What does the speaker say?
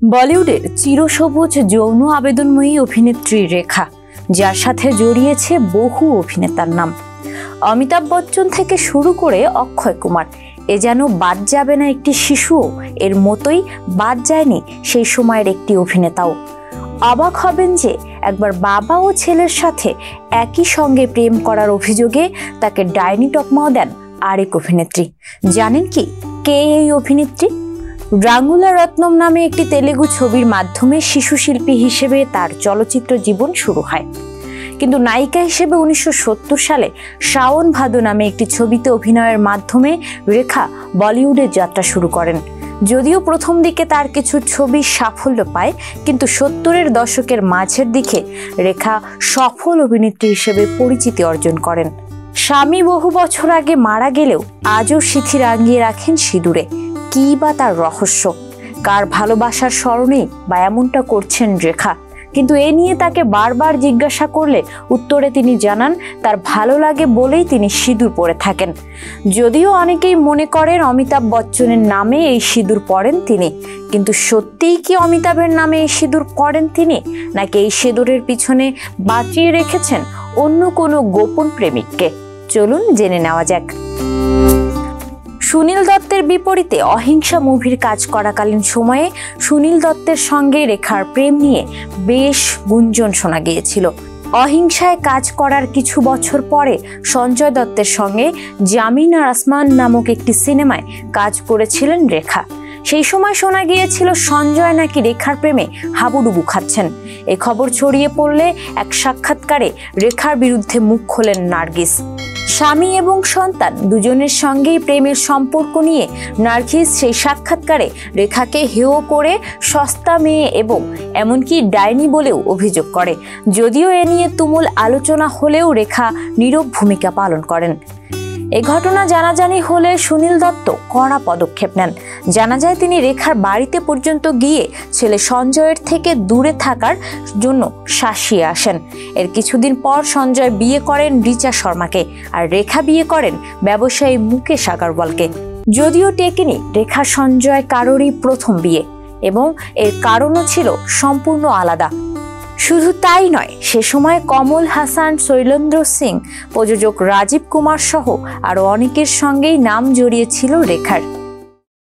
বলিউডের চিরসবুজ যৌন আবেদনময়ী অভিনেত্রী রেখা, যার সাথে জড়িয়েছে বহু অভিনেতার নাম। অমিতাভ বচ্চন থেকে শুরু করে অক্ষয় কুমার, এ যেন বাদ যাবে না একটি শিশুও, এর মতোই বাদ যায়নি সেই সময়ের একটি অভিনেতাও। অবাক হবেন যে একবার বাবা ও ছেলের সাথে একই সঙ্গে প্রেম করার অভিযোগে তাকে ডাইনি তকমাও দেন আরেক অভিনেত্রী। জানেন কি কে এই অভিনেত্রী? রাঙ্গুলা রত্নম নামে একটি তেলেগু ছবির মাধ্যমে শিশু শিল্পী হিসেবে তার চলচ্চিত্র জীবন শুরু হয়, কিন্তু নায়িকা হিসেবে 1970 সালে শ্রাবণ ভাদো নামে একটি ছবিতে অভিনয়ের মাধ্যমে রেখা বলিউডের যাত্রা শুরু করেন। যদিও প্রথম দিকে তার কিছু ছবি সাফল্য পায়, কিন্তু 70-এর দশকের মাঝের দিকে রেখা সফল অভিনেত্রী হিসেবে পরিচিতি অর্জন করেন। স্বামী বহু বছর আগে মারা গেলেও আজও স্মৃতি রাঙিয়ে রাখেন সিঁদুরে। কি বা তার রহস্য? কার ভালোবাসার স্মরণেই বা এমনটা করছেন রেখা? কিন্তু এ নিয়ে তাকে বারবার জিজ্ঞাসা করলে উত্তরে তিনি জানান তার ভালো লাগে বলেই তিনি সিঁদুর পরে থাকেন। যদিও অনেকেই মনে করেন অমিতাভ বচ্চনের নামে এই সিঁদুর পরেন তিনি, কিন্তু সত্যিই কি অমিতাভের নামে এই সিঁদুর পরেন তিনি, নাকি এই সিঁদুরের পিছনে বাঁচিয়ে রেখেছেন অন্য কোনো গোপন প্রেমিককে? চলুন জেনে নেওয়া যাক। সুনীল দত্তের বিপরীতে অহিংসা মুভির কাজ করাকালীন সময়ে সুনীল দত্তের সঙ্গে রেখার প্রেম নিয়ে বেশ গুঞ্জন শোনা গিয়েছিল। অহিংসায় কাজ করার কিছু বছর পরে সঞ্জয় দত্তের সঙ্গে জামিন আর আসমান নামক একটি সিনেমায় কাজ করেছিলেন রেখা। সেই সময় শোনা গিয়েছিল সঞ্জয় নাকি রেখার প্রেমে হাবুডুবু খাচ্ছেন। এই খবর ছড়িয়ে পড়লে এক সাক্ষাৎকারে রেখার বিরুদ্ধে মুখ খোলেন নার্গিস। স্বামী এবং সন্তান দুজনের সঙ্গেই প্রেমের সম্পর্ক নিয়ে নার্গিস সেই সাক্ষাৎকারে রেখাকে হেয় করে সস্তা মেয়ে এবং এমনকি ডাইনি বলেও অভিযোগ করে। যদিও এ নিয়ে তুমুল আলোচনা হলেও রেখা নীরব ভূমিকা পালন করেন। এ ঘটনা জানাজানি হলে সুনীল দত্ত কড়া পদক্ষেপ নেন। জানা যায় তিনি রেখার বাড়িতে পর্যন্ত গিয়ে ছেলে সঞ্জয়ের থেকে দূরে থাকার জন্য শাসিয়ে আসেন। এর কিছুদিন পর সঞ্জয় বিয়ে করেন রিচা শর্মাকে, আর রেখা বিয়ে করেন ব্যবসায়ী মুকেশ আগরওয়ালকে। যদিও টেকেনি রেখা সঞ্জয় কারোরই প্রথম বিয়ে, এবং এর কারণও ছিল সম্পূর্ণ আলাদা। শুধু তাই নয়, সে সময় কমল হাসান, শৈলেন্দ্র সিং, প্রযোজক রাজীব কুমার সহ আরো অনেকের সঙ্গেই নাম জড়িয়েছিল রেখার।